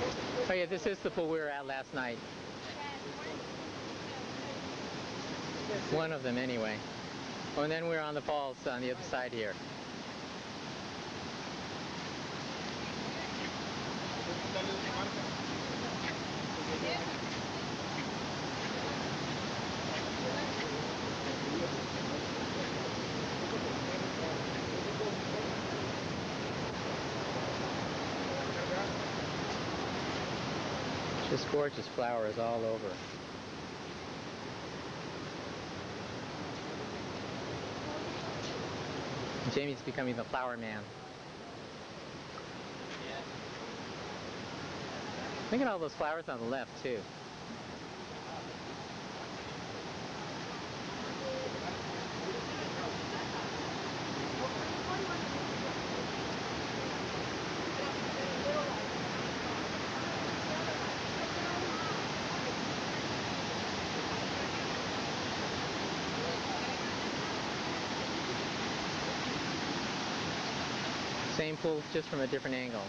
Oh yeah, this is the pool we were at last night. One of them anyway. Oh, and then we're on the falls on the other side here. Just gorgeous flowers all over. Jamie's becoming the flower man. Look at all those flowers on the left too. Same pool, just from a different angle.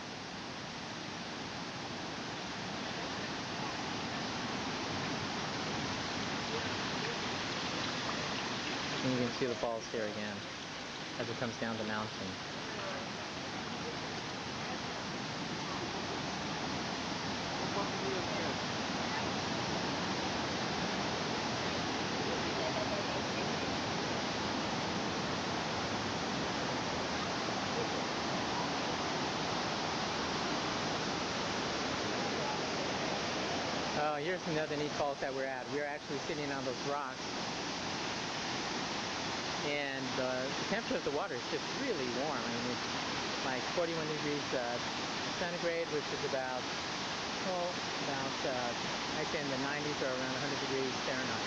And you can see the falls here again as it comes down the mountain. Oh, here's another neat falls that we're at. We're actually sitting on those rocks, and the temperature of the water is just really warm. I mean, it's like 41 degrees centigrade, which is about I'd say in the 90s or around 100 degrees Fahrenheit.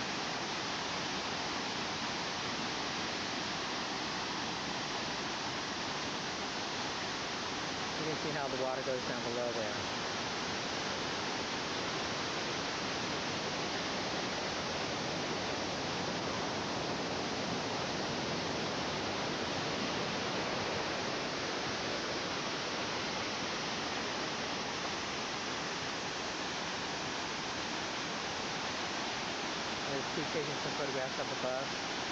You can see how the water goes down below there. There's Pete taking some photographs up above.